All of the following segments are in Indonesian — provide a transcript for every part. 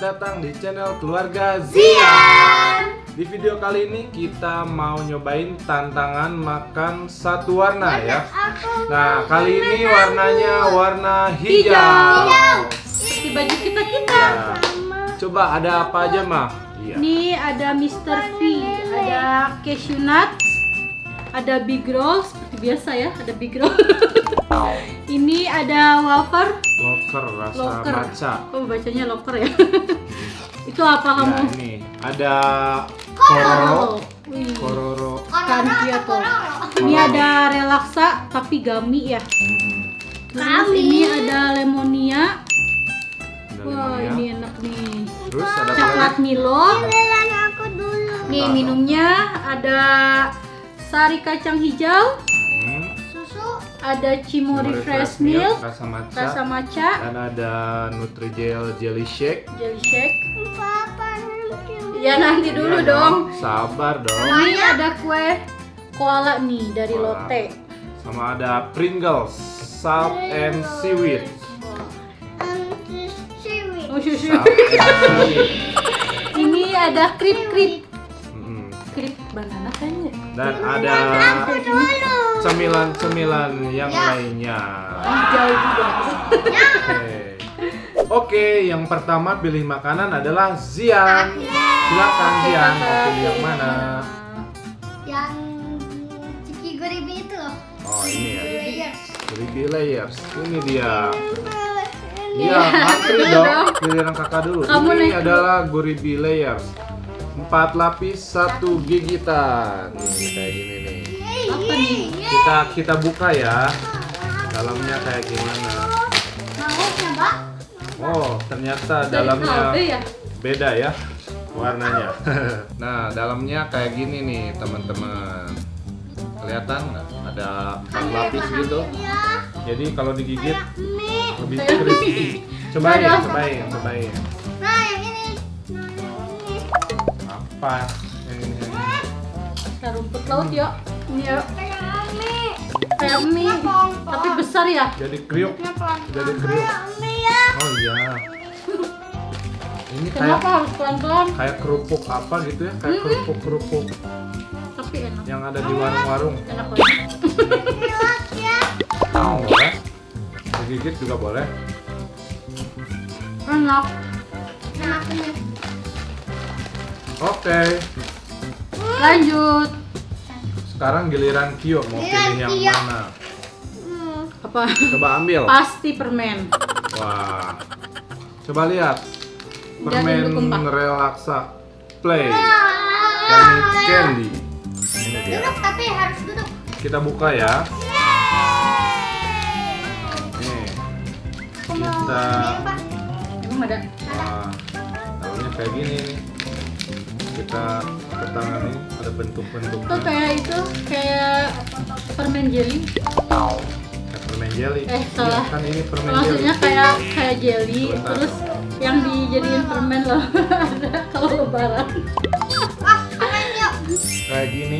datang di channel Keluarga Zian. Di video kali ini kita mau nyobain tantangan makan satu warna ya. Nah, kali ini warnanya warna hijau. Di baju kita. Ya. Coba ada apa aja, Ma? Iya. Ini ada Mr. V, ada cashew nut, ada big roll seperti biasa ya, ada big roll. Ini ada wafer. Loker rasa matcha. Oh, bacanya loker ya. Itu apa kamu? Nah, ini ada kororo. Wih. Kororo. Kanjiato. Ini ada relaksa tapi gummy ya. Terus ini ada lemonia. Wah, ini enak nih. Terus ada apa Coklat lagi? Milo. Aku dulu. Nih minumnya ada sari kacang hijau, Susu. ada Cimory Fresh Milk, rasa matcha. rasa matcha, Dan ada Nutrijel Jelly Shake. jelly shake. Papa. Ya nanti dulu Iya dong. Sabar dong. Ini ada kue koala nih dari Koala. Lotte. Sama ada Pringles, salt and seaweed. Seaweed. Oh, susu. Salt and seaweed. Ini ada krip Mm. banana kayaknya. Dan ada cemilan-cemilan yang lainnya. Hijau juga. Oke, yang pertama pilih makanan adalah Zian. Silakan Zian, mau pilih yang mana? Yang Ciki Goribi itu loh. Oh, ini ya. Layers. Goribi layers. Ini dia. Iya, Iya, antri dulu dong. dong. Giliran kakak dulu. Kamu Ini naik adalah Goribi layers. 4 lapis, 1 gigitan. Nih, kayak gini nih. Apa nih? Kita buka ya. Dalamnya kayak gimana? Mau coba? Oh, ternyata Dari dalamnya kalbe ya? beda ya warnanya. Nah, dalamnya kayak gini nih, teman-teman. Kelihatan nggak? Ada 4 lapis gitu. Ya. Jadi kalau digigit Mie. lebih Kayak crispy. mie. Cobain, Ada. cobain. Nah, yang ini. Nah, yang ini. Apa? Yang ini. Kayak rumput laut ya. Ini ya Kayak mie. kayak mie, tapi besar ya. Jadi kriuk. Jadi kriuk. Kayak mie ya. Oh iya. Ini Kenapa kayak harus pelan-pelan? kayak kerupuk apa gitu ya? Kayak kerupuk-kerupuk Tapi enak. yang ada di warung-warung. Enak banget. Lihat ya. Boleh. Digigit juga boleh. Enak. Nah, aku nih. Oke. Lanjut. Sekarang giliran Kyo mau pilih yang Kyo. mana? Apa? Coba ambil. Pasti permen. Wah. Coba lihat. Jangan Permen didukung, Pak. relaksa play. Gummy candy. Ini dia. Duduk tapi harus duduk. Kita buka ya. Nih. Kita Emang ada? wah, dalamnya kayak gini nih. Kita ke tangan nih ada bentuk-bentuknya. Itu kayak itu kayak permen jelly. Kayak permen jelly. Salah. Iya, kan ini permen jelly. Maksudnya kayak jelly, Sebentar. terus yang dijadiin permen loh. Ada kalau lebaran. Ah, main yuk. Kayak gini.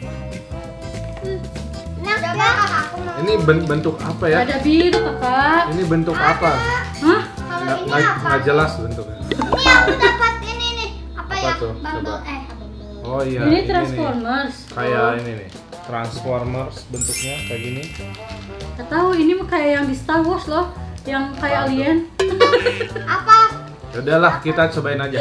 Nah, coba aku mau. Ini bentuk apa ya? Ada biru kakak. Ini bentuk apa? Hah? Kalau ini apa? Nggak jelas bentuknya. Ini aku dapat ini nih. Apa ya? tuh? Bumble Coba. bumble. Oh iya. Ini nih. Transformers. Kayak ini nih. Transformers bentuknya kayak gini. Gak tahu ini mah kayak yang di Star Wars loh, yang kayak Apa tuh? alien. Apa? Ya udahlah, kita cobain aja.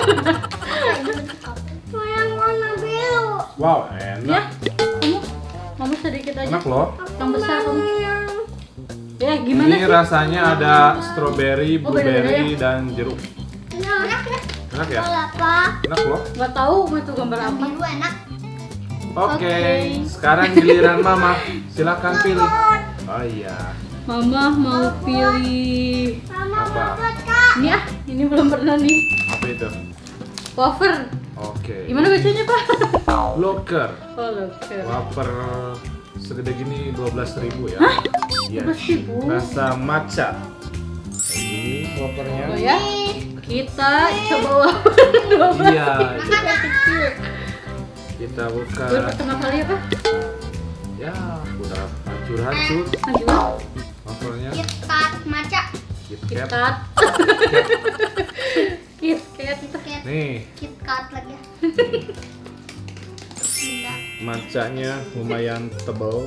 Mau yang warna biru. Wow, Ya, enak. kamu sedikit aja. Enak loh. Yang besar kamu. Yang Ya gimana Ini sih? rasanya ada strawberry, Oh, beda-beda blueberry, dan jeruk. enak. Enak ya? Kalau apa? Enak loh. Gak tahu itu gambar apa. Biru enak. Oke, Oke. sekarang giliran Mama. Silakan pilih. Oh iya. Mama mau pilih. Mama Apa? mau buat kak. Ini ini belum pernah nih. Apa itu? Wafer. Oke. Gimana bacanya pak? Loker. Oh loker. Wafer segede gini 12.000 ya. Iya. 12.000? Rasa matcha. Ini wafernya. Oh ya. Kita coba wafer 12. Iya. Kita kecil. Kita buka. Baru pertama kali apa? Ya, udah hancur-hancur Lanjut. wafernya. KitKat maca. KitKat. Kita Kit Kat itu. Nih, KitKat lagi. Bunda. matchanya lumayan tebal.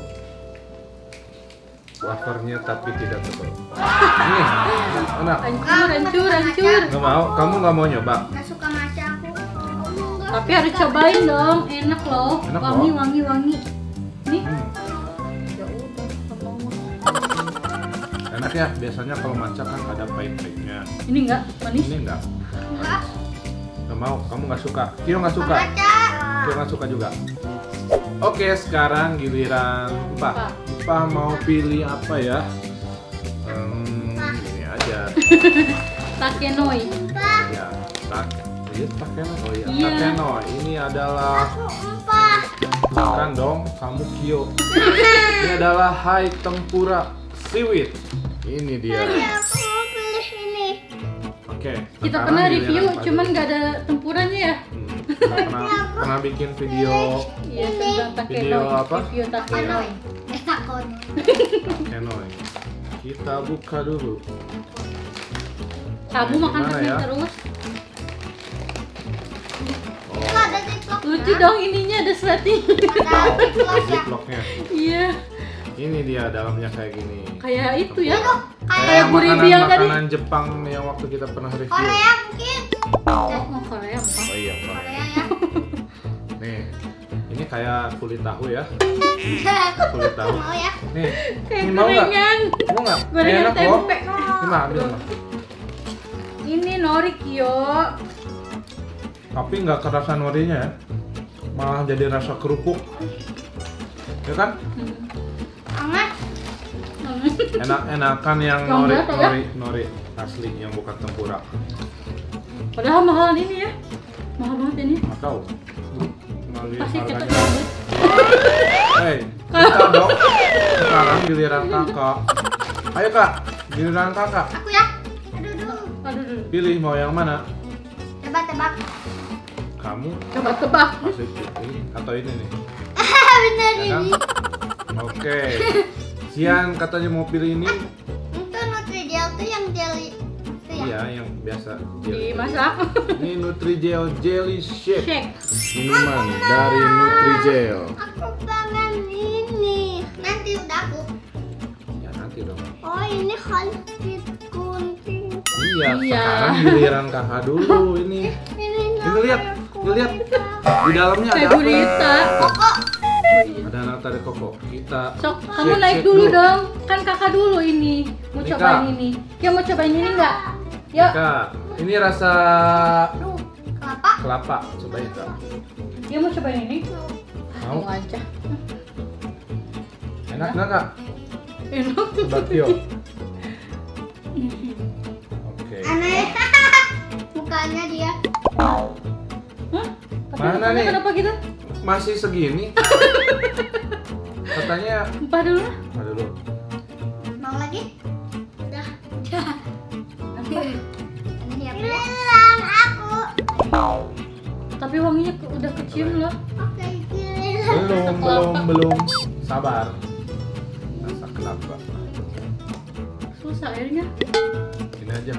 Wafernya tapi tidak tebal. Nih, enak. Hancur. Nggak mau? Kamu nggak mau nyoba? Nggak suka matcha aku. Tapi harus cobain dong, enak loh. Enak Wangi. loh. Nih. Hmm. Ya udah, nggak mau. Enak ya. Biasanya kalau matcha kan ada pahit-pahitnya. Ini enggak manis? Ini enggak. Enggak. Nggak mau. Kamu nggak suka. Kio nggak suka. Matcha. Kio nggak suka juga. Oke, sekarang giliran Pak. Pak mau pilih apa ya? Ini aja. Takenoi. Ya, Takenoi. Oh iya, Iya. Takenoi. Ini adalah Aku empah. bukan dong, kamu Kyo. Ini adalah hai tempura seaweed. Ini dia. Tadi aku mau pilih ini. Oke. Kita sekarang pernah giliran review, Pak cuman dulu. nggak ada tempuranya ya. Kita pernah bikin video Iya, tentang Video Takenoi. apa? Review Takenoi. Takon. Takenoi. Kita buka dulu. Kamu makan Gimana permen ya? terus. Itu ada TikTok. Lucu dong ininya, ada sleting. Ada TikTok ya. Ziplocknya. Iya, Ini dia dalamnya kayak gini. kayak itu ya. Itu Kayak kayak gurih yang tadi. makanan Jepang yang waktu kita pernah review. Korea mungkin. Oh, Korea bukan. Oh iya, Pak. Korea ya. Nih, ini kayak kulit tahu ya. Kulit tahu. Mau ya? Nih, Kayak ini mau nggak? gorengan. Mau nggak? Gorengan Enak loh. tempe. Ini mah ambil mah. Ini nori Kyo. Tapi nggak kerasa norinya ya. Malah jadi rasa kerupuk. Ya kan? Hangat. Enak-enakan yang Yang nori, berapa ya? nori asli yang bukan tempura. Padahal mahalan ini ya. Mahal banget ini. Atau ngali Pasti cepet harganya. banget. Hei, kita dong. Sekarang giliran kakak. Ayo kak, giliran kakak. Aku ya. Aduh, dulu. Aduh. Pilih mau yang mana? Tebak-tebak. Kamu Coba tebak. masih ini atau ini nih? Bener Ya kan? ini. Oke. Sian katanya mau pilih ini. Itu Nutrijel tuh yang jelly. Itu ya. Iya, yang biasa jelly. Dimasak. Ini Nutrijel Jelly Shake. Shake. Minuman dari Nutrijel. Aku pengen ini. Nanti udah aku. Ya nanti dong. Oh ini kunting kunting. Iya, Iya. sekarang giliran kakak dulu ini. Ini lihat, lihat. Di dalamnya ada Kayak apa? gurita. Kok Ada anak tadi koko. Kita Sok, kamu shake, naik shake dulu dong. Kan kakak dulu ini. Mau Nika. cobain ini. Dia mau cobain ini enggak? Yuk. Kak, ini rasa aduh kelapa. kelapa. Cobain kak. Dia mau cobain ini. Mau? Mau aja. Enak nggak kak? Enak. Coba Tio. Oke. Aneh. Mukanya dia. Hah? Tapi Mana rasanya nih? Kenapa gitu? Masih segini? Katanya. Empah dulu. Aduh. Mau lagi? Udah. Empah. Ini ya. Bilang aku. Tapi wanginya udah kecium loh. Oke, giliran. Belum. Sabar. Rasa kelapa. Susah airnya. Ini aja.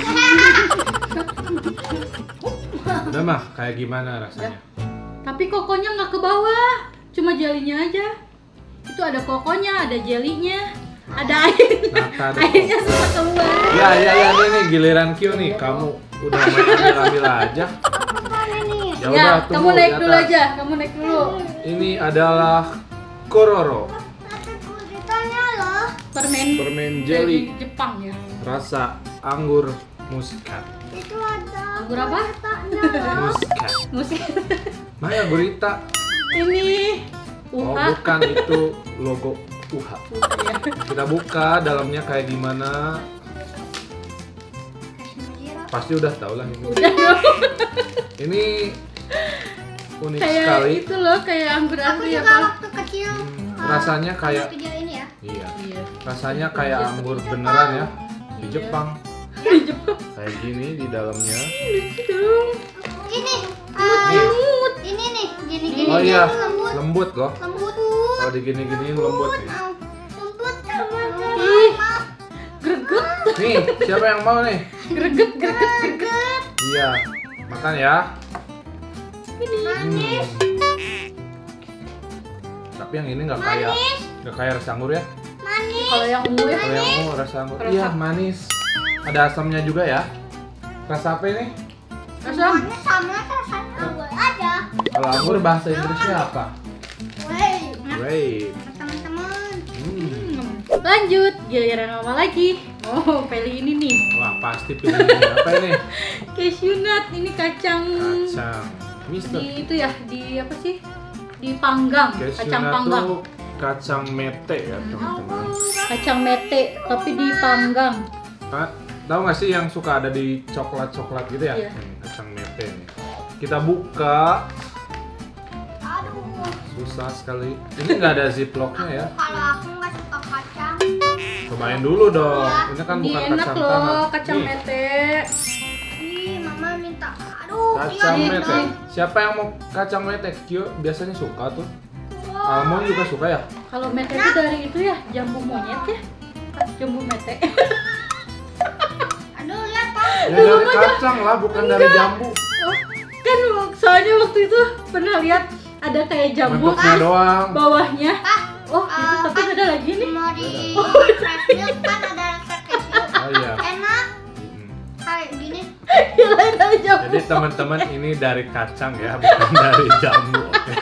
Udah mah, kayak gimana rasanya? Tapi kokonya nggak ke bawah. Cuma jelinya aja. Itu ada kokonya, ada jelinya, ada airnya. Nata deh. Airnya susah keluar. Ya, ini giliran Q nih. Kamu udah main ambil aja. Mana nih? Ya Ya, udah, kamu tunggu naik di dulu atas. aja. Kamu naik dulu. Ini adalah Kororo, Tapi ditanya loh. Permen permen dari jelly Jepang ya. rasa anggur muskat. Itu ada. Anggur apa? Tanya loh. Muskat. Musik. Mana gurita? Ini Oh, UHA. bukan itu logo UHA. Ya. Kita buka dalamnya kayak gimana? Pasti udah tau lah ini. Udah dong. Ini unik Kayak sekali. itu loh, kayak anggur Aku asli juga apa? waktu kecil. Rasanya kayak video ini ya. iya. Iya. Rasanya kayak anggur beneran ya di Iya. Jepang. Di Jepang. Kayak gini di dalamnya. Lucu dong. Ini. Nih. Ini nih. Gini-gini. Oh iya, Lembut. lembut loh. Lembut. Kalau digini-giniin lembut nih. Lembut. Ih, greget, Nih, siapa yang mau nih? greget. Iya, Iya. Makan ya. Manis. Tapi yang ini nggak kayak rasa anggur ya. Manis. Kalau yang ungu ya. Kalau yang ungu rasa anggur. Rasa. Iya, manis. Ada asamnya juga ya. Rasa apa ini? Rasa Semuanya sama rasanya anggur aja. Kalau anggur bahasa Inggrisnya apa? Wait, Great. teman-teman. Lanjut, giliran mama lagi. Oh, pilih ini nih. Wah, pasti pilih ini. Apa ini? Cashew nut, ini kacang. Kacang. Mister. Di itu ya, di apa sih? Dipanggang, Cashew kacang nut panggang. tuh kacang mete ya, teman-teman. Kacang mete, tapi dipanggang. Tahu nggak sih yang suka ada di coklat-coklat gitu ya? Iya. Kacang mete nih. Kita buka. Aduh. Susah sekali. Ini nggak ada ziplocknya ya. Kalau aku nggak suka kacang. Cobain dulu dong. Ini kan Ini bukan enak kacang loh, tanah. kacang Nih, mete. Ih, mama minta. Aduh, kacang iya, mete. dong. Siapa yang mau kacang mete? Kyo biasanya suka tuh. Almond juga suka ya? Kalau mete itu dari itu ya, jambu monyet ya. Jambu mete. Aduh, lihat Pak. Ya dari kacang lah, bukan dari jambu. Oh, kan soalnya waktu itu pernah lihat ada kayak jambu Bentuknya doang. bawahnya. Pak, Oh, itu tapi ada lagi nih. mau di fresh milk kan ada rasa keju. Oh iya. Enak Mm-mm. kayak gini. Kirain dari jambu. Jadi teman-teman ini dari kacang ya, bukan dari jambu. Oke.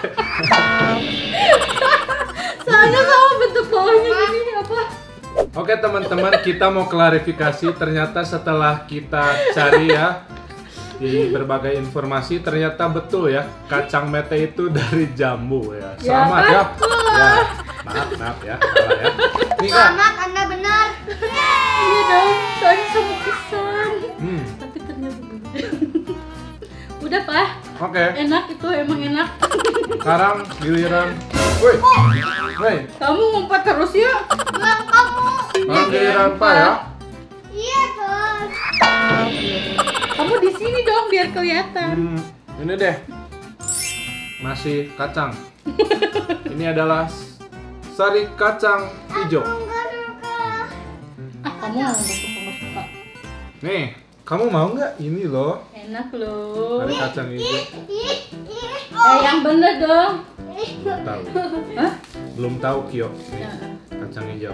Soalnya sama bentuk bawahnya gini apa? Oke teman-teman, kita mau klarifikasi. Ternyata setelah kita cari ya di berbagai informasi, ternyata betul ya, kacang mete itu dari jambu ya. Selamat ya. Ya, maaf ya, salah ya. Nih Kak. Selamat, Anda benar. Iya dong, soalnya sama pisang. Hmm, Tapi ternyata bener. Udah Pak, oke. enak itu emang enak. Sekarang giliran. Woi. Woi, Kamu ngumpet terus ya? Bilang kamu. sekarang giliran Pak ya. Iya, Bos. Kamu di sini dong biar kelihatan. Ini deh. Masih kacang. Ini adalah sari kacang hijau. Enggak suka. Ah, kamu nggak suka. Nih, kamu mau nggak ini loh? Enak loh. Sari kacang hijau. Ih. Yang bener dong. Tahu. Hah? Belum tahu Kyo. Nih, Ya. kacang hijau.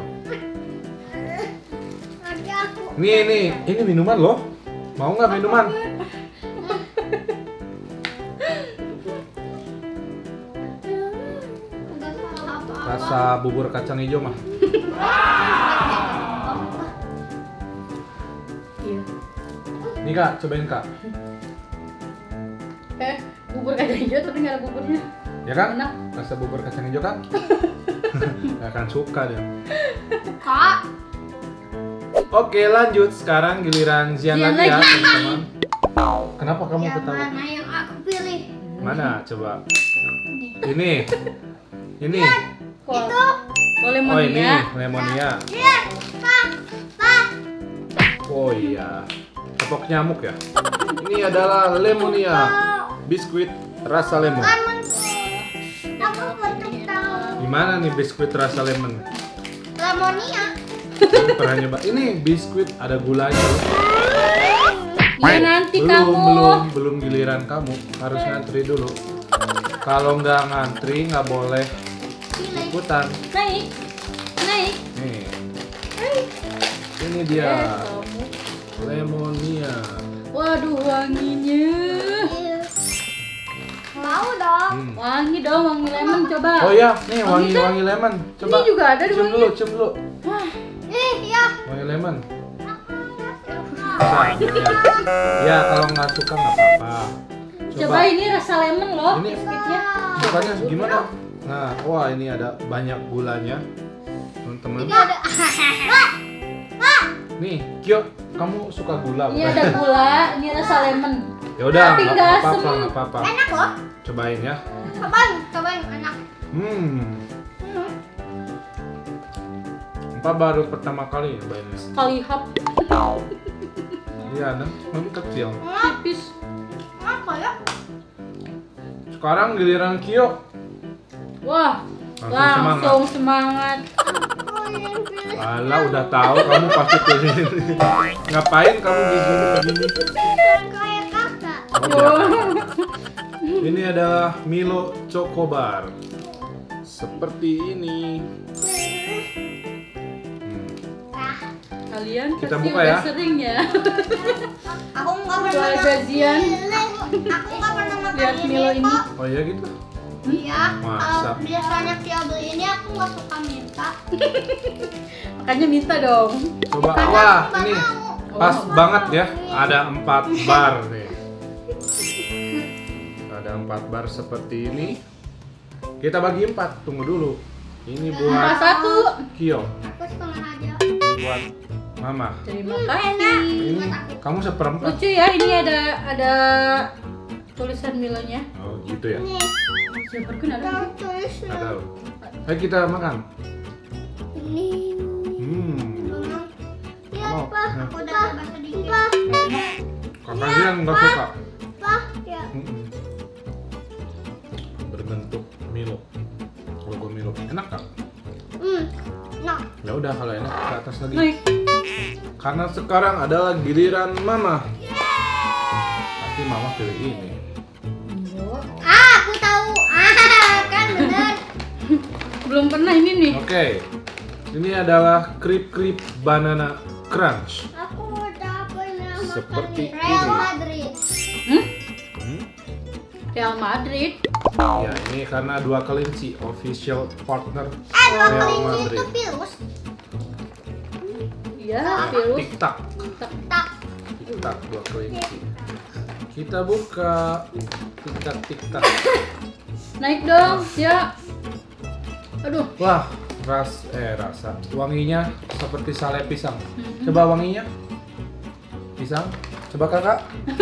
Nanti aku. Nih, ini minuman loh. Mau nggak minuman? Enggak salah apa-apa. Rasa bubur kacang hijau mah. Iya. Nih Kak, cobain Kak. Bubur kacang hijau tapi nggak ada buburnya. Ya kan? Enak. Rasa bubur kacang hijau kan? Gak akan suka dia. Kak. Oke, lanjut. Sekarang giliran Zian Zian lagi ya, lagi. teman-teman. Kenapa kamu Yang ketawa? mana yang aku pilih? Mana? Coba. Ini. Ini. Itu. Oh, Oh ini lemonnya. lemonia. Iya, Pak. Pak. Oh iya. Tepok nyamuk ya. Ini adalah lemonia. Biskuit rasa lemon. Lemon. Aku bentuk tahu. Gimana nih biskuit rasa lemon? Lemonia. Kamu pernah nyoba? Ini biskuit ada gulanya loh. Iya nanti Belum giliran kamu. Harus ngantri dulu. Kalau nggak ngantri nggak boleh ikutan. Naik. Nih. Ini dia lemonia. Waduh wanginya. Mau dong. Wangi dong, wangi lemon coba. Oh iya, nih Wangi kan? wangi lemon. Coba. Ini juga ada di cium wanginya. dulu, cium dulu. Ih, ya. Wangi lemon. Ya kalau nggak suka nggak apa-apa. Coba ini rasa lemon loh. Ini biskuitnya. sukanya gimana? Nah, wah ini ada banyak gulanya, teman-teman. Ini ada. Pak. Nih, Kyo, kamu suka gula Ini bukan? ada gula, ini rasa lemon. Ya udah, Tapi nggak nggak apa-apa, asem. nggak apa-apa. Enak loh. Cobain ya. Cobain enak. Empat baru pertama kali nyobain ini. Sekali hap Iya, nanti kecil. tipis. Apa ya? Sekarang giliran Kyo. Wah, langsung semangat. Aku yang pilih. Alah, udah tahu kamu pasti pilih ini. Ngapain kamu gigi begini? Bukan kayak kakak. Ini adalah Milo Chocobar. Seperti ini. Kalian Kita pasti buka udah ya. sering ya. Aku nggak pernah Keluarga Zian. Aku nggak pernah makan Lihat Milo ini. kok. Oh iya gitu. Iya. Masa? Biasanya Kia beli ini aku nggak suka minta. Makanya minta dong. Coba, Karena wah aku nggak ini mau. pas banget ya. Ada 4 bar nih. Ada 4 bar seperti ini. Kita bagi 4. Tunggu dulu. Ini Pas buat satu. Kyo, Aku setengah aja. buat Mama. Terima Enak. kasih. Ini kamu seperempat. Lucu ya, ini ada tulisan Milonya. Oh gitu ya. Nih, Siapa ada? tulis. Nggak tahu. Ayo kita makan. Ini. Lihat Oh, Pak, ya. aku udah coba sedikit. Kakak Zian nggak suka. Pak, ya. Berbentuk Milo. Logo Milo. Enak kan? Nah, Ya udah kalau enak ke atas lagi. Naik. Karena sekarang adalah giliran Mama. Pasti Mama pilih ini. aku tahu. Kan bener. Belum pernah ini nih. Oke. Ini adalah Krip Banana Crunch. Aku udah pernah makan Seperti ini. Real ini. Madrid. Real Madrid. Ya ini karena dua kelinci official partner Dua Real kelinci itu Madrid. virus. Iya, virus. Tik-tak. Tak. Tik-tak dua kelinci. Kita buka tik-tak. Naik dong, ya. Aduh, Wah, rasa wanginya seperti sale pisang. Coba wanginya. Pisang. Coba Kakak.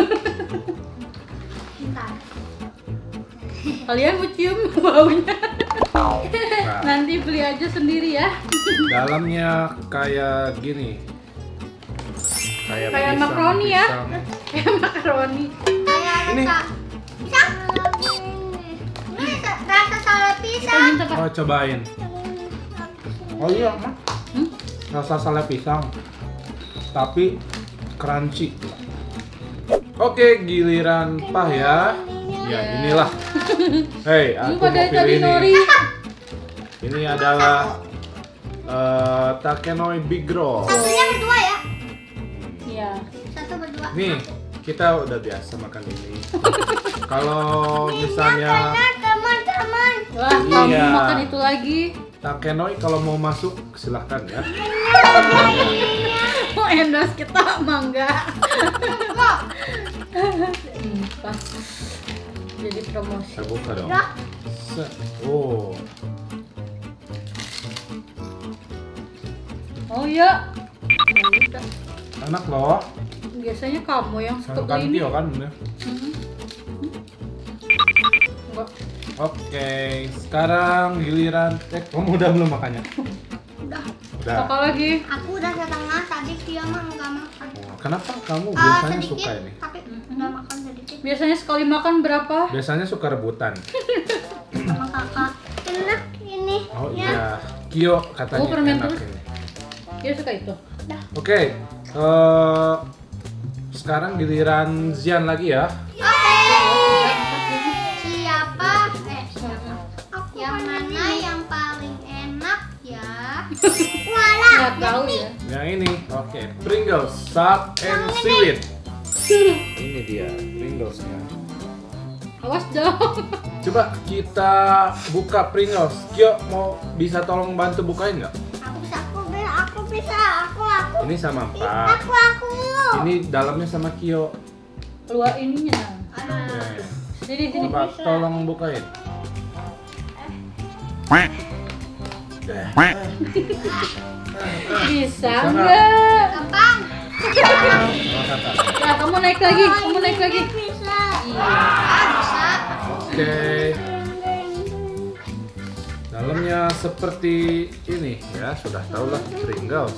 Bentar. kalian mau cium baunya? Nah, Nanti beli aja sendiri ya. dalamnya kayak gini. Kayak Kayak makaroni ya? pisang. Kayak makaroni. Kayak Ini. rasa pisang. Ini rasa sale Kita pisang. minta Pak. Oh, cobain. Oh iya, Mak. Rasa sale pisang. Tapi crunchy. Oke, giliran Pah ya. Ya, inilah. Hei, Ini aku pada mau tadi pilih nori. ini. Ini adalah Takenoi Big Roll. Satunya berdua ya. Iya. Satu berdua. Nih, kita udah biasa makan ini. Kalau misalnya Karena teman-teman. Wah, kamu Iya. makan itu lagi. Takenoi kalau mau masuk silahkan ya. Mau endorse kita mangga. Pas. Jadi promosi. Saya buka dong. Udah. Oh, Oh iya. Ya udah. enak loh. Biasanya kamu yang suka Kan beli ini. Tio kan bener. Enggak. Oke, sekarang giliran kamu udah belum makannya? Udah. Udah. Apa lagi? Aku udah setengah tadi Kia mah nggak makan. Oh, kenapa kamu biasanya Sedikit, suka ini? tapi udah makan sedikit Biasanya sekali makan berapa? Biasanya suka rebutan. sama kakak. Enak ini. Oh Ya. iya, Kyo katanya Oh, permen enak terus? ini. Dia suka itu. Oke, sekarang giliran Zian lagi ya. Siapa? Siapa? Yang mana yang paling enak ya? Wala. Nggak tahu ya. Yang ini, oke, Pringles Salt and Seaweed. Ini dia Pringlesnya. Awas dong. Coba kita buka Pringles. Kyo mau bisa tolong bantu bukain nggak? Aku bisa. Aku. Ini sama Pak. Aku. Ini dalamnya sama Kyo. Keluar ininya. Oke. Sini. Coba tolong bukain. Bisa nggak? enggak? Gampang. Sama kakak. Nah, kamu naik lagi. Kamu naik lagi. Bisa. Iya. Bisa. Oke. Dalamnya seperti ini ya, sudah tahu lah Pringles.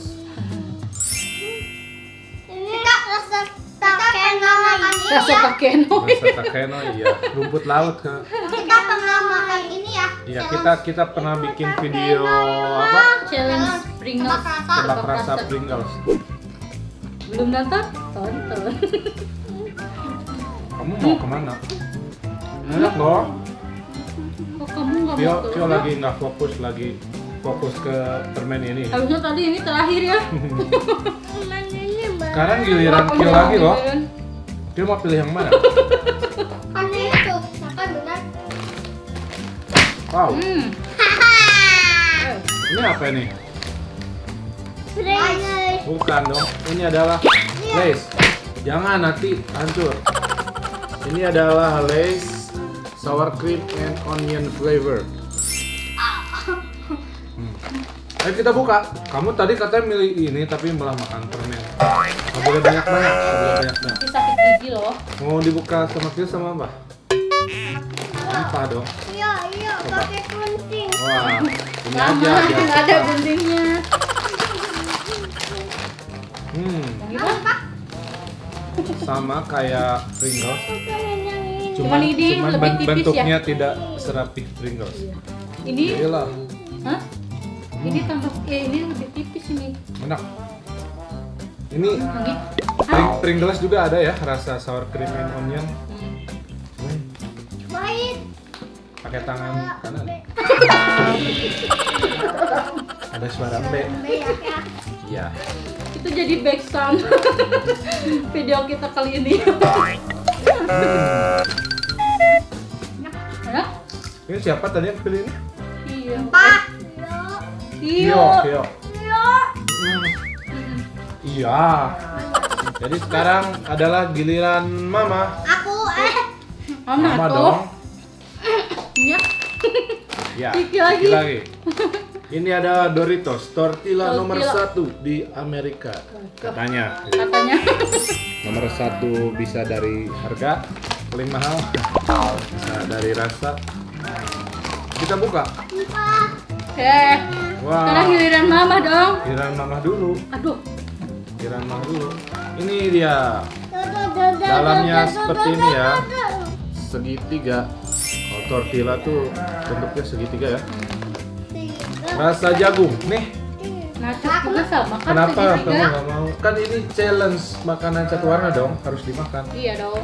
Ini rasa takeno makan ini Rasa ya. takeno. Rasa takeno iya, rumput laut kan. Kita pernah makan ini ya. Iya, kita pernah bikin video apa? Challenge Pringles. Tebak rasa Pringles. Belum nonton? Tonton. Kamu Kamu mau kemana? Enak loh. Kok kamu nggak Kyo, mau Kyo lagi nggak fokus, lagi fokus ke permen ini. Harusnya tadi ini terakhir ya. Sekarang giliran Kyo lagi loh. Kyo mau pilih yang mana? Kan itu, makan benar. Wow. Ini apa nih? Pringles. Bukan dong. Ini adalah Lay's. Jangan nanti hancur. Ini adalah Lay's sour cream and onion flavor. Ayo kita buka. Kamu tadi katanya milih ini tapi malah makan permen. Gak boleh banyak-banyak. Tapi sakit gigi loh. Mau dibuka sama Kyo sama apa? Apa dong? Iya, pakai gunting. Wah, ini Sama, aja. nggak ada guntingnya. Apa? Sama kayak Pringles. Cuman ini cuman lebih tipis bentuknya ya? tidak serapih Pringles. Ini, Iyalah, hah? Ini tambah, ini lebih tipis ini. enak. Ini Ini, Pringles juga ada ya, rasa sour cream and onion. Baik. Pakai tangan kanan. Ada suara B. Iya. Itu jadi back sound video kita kali ini. Ya? Ini siapa tadi yang pilih ini? Iya. Pak. Iyo. Kyo. Iya. Jadi sekarang adalah giliran Mama. Aku Mama tuh. dong. Iya. Ya. Kiki lagi. Ini ada Doritos, tortilla Tortilla. nomor 1 di Amerika. Katanya. Katanya. Nomor 1 bisa dari harga, paling mahal. Bisa dari rasa. Kita buka. Wah. Sekarang giliran Mama dong. Giliran Mama dulu. Aduh. Giliran Mama dulu. Ini dia. Dalamnya seperti ini ya. Segitiga. Kalau tortilla tuh bentuknya segitiga ya. Rasa jagung. Nih, Nachos juga sama kan? kenapa kamu segitiga? nggak mau? Kan ini challenge makanan satu warna dong, harus dimakan. Iya dong.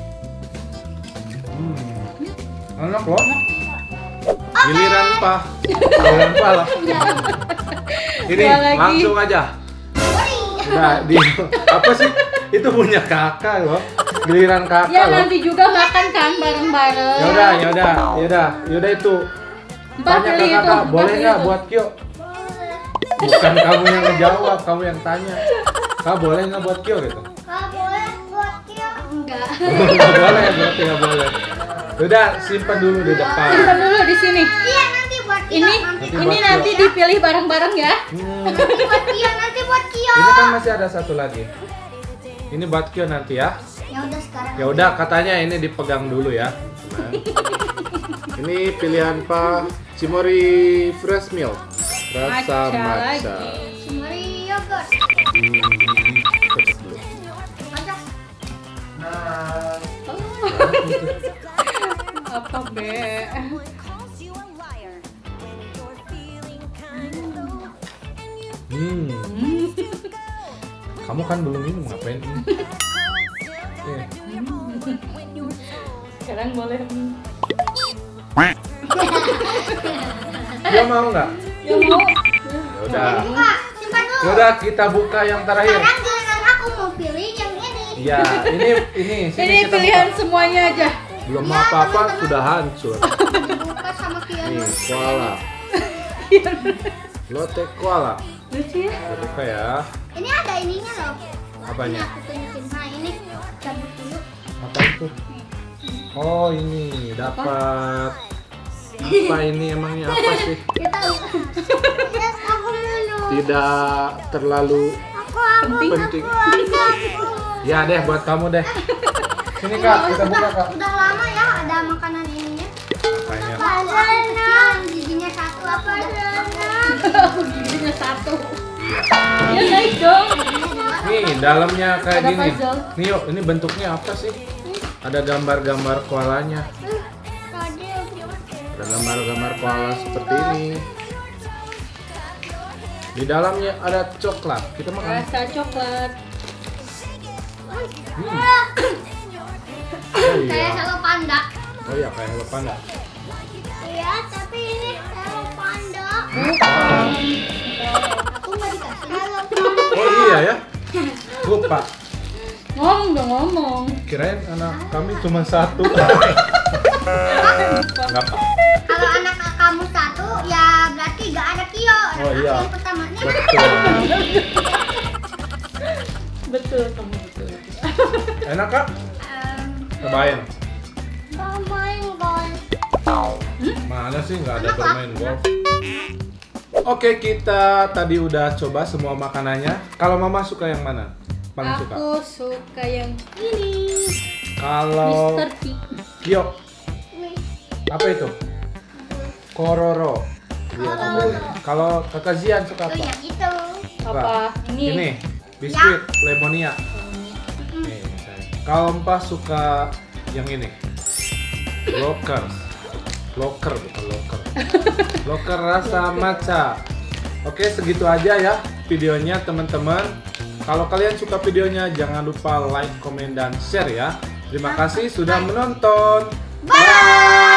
Enak loh. Giliran Pa. Giliran Pa lah. Ini Dua lagi. langsung aja. Udah di apa sih? Itu punya kakak loh. Giliran kakak Ya loh. nanti juga makan kan bareng-bareng. Yaudah itu. Empat Tanya ke pilih itu, kakak, empat boleh pilih nggak itu. buat Kyo? Bukan kamu yang ngejawab, kamu yang tanya. Kak boleh nggak buat Kyo gitu? Kalau boleh buat Kyo. Enggak. Nggak boleh, berarti nggak boleh. Udah simpan dulu di depan. Simpan dulu di sini. Iya, nanti buat Kyo. Ini buat nanti Kyo. dipilih bareng-bareng ya. Nanti buat Kyo, nanti buat Kyo. Ini kan masih ada satu lagi. Ini buat Kyo nanti ya. Ya udah sekarang. Ya udah katanya ini dipegang dulu ya. Nah. Ini pilihan Pak Cimori Fresh Milk. Rasa matcha. lagi. Cimori yogurt. Cocok dulu. Macam Apa be? Kamu kan belum minum, ngapain ini? Sekarang boleh. Dia mau nggak? Ya mau. Ya udah. buka, simpan dulu. Ya udah kita buka yang terakhir. Sekarang giliran aku mau pilih yang ini. Iya, ini sini Ini kita pilihan buka. semuanya aja. Belum Ya, apa-apa teman-teman. sudah hancur. Dibuka sama Kyo. Nih, koala. Lotte koala. Lucu ya? Kita buka ya. Ini ada ininya loh. Apanya? Ini aku tunjukin. Nah ini cabut dulu. Apa itu? Oh ini dapat apa ini emangnya apa sih? Kita yes, aku minum. Tidak terlalu Aku penting. aku. Ya deh buat kamu deh. Sini kak, kita buka kak. Udah lama ya ada makanan ininya. Apanya? Banana. Giginya satu apa Giginya satu. Ya naik dong. Nih dalamnya kayak Ada gini. puzzle. Nih yuk, ini bentuknya apa sih? Ada gambar-gambar koalanya. Tadi Ada gambar-gambar koala seperti ini. Di dalamnya ada coklat. Kita makan. Rasa coklat. Oh Kayak iya. Hello Panda. Oh iya, kayak Hello Panda. Iya, tapi ini Hello Panda. Aku nggak dikasih Hello Panda. Oh iya ya. Lupa. Ngomong dong, ngomong. Kirain anak kami cuma satu. Enggak apa. Kalau anak kamu satu, ya berarti gak ada Kio. Oh, Aku iya. yang pertamanya. Betul. Betul, kamu betul. Enak Kak? Cobain. Main golf. Mana sih nggak ada bermain golf? Oke, kita tadi udah coba semua makanannya. Kalau Mama suka yang mana? Paling suka? Aku suka yang ini. Kalau Mr. P. Kyo, apa itu? Kororo. Iya, Kororo. kalau Kakak Zian suka Tuh apa? yang itu. Apa? Ini biskuit lemonia. Nih, misalnya. Kalau Empah suka yang ini. Loker bukan loker. Loker rasa matcha. Oke, segitu aja ya videonya teman-teman. Kalau kalian suka videonya jangan lupa like, komen, dan share ya. Terima kasih sudah menonton. Bye.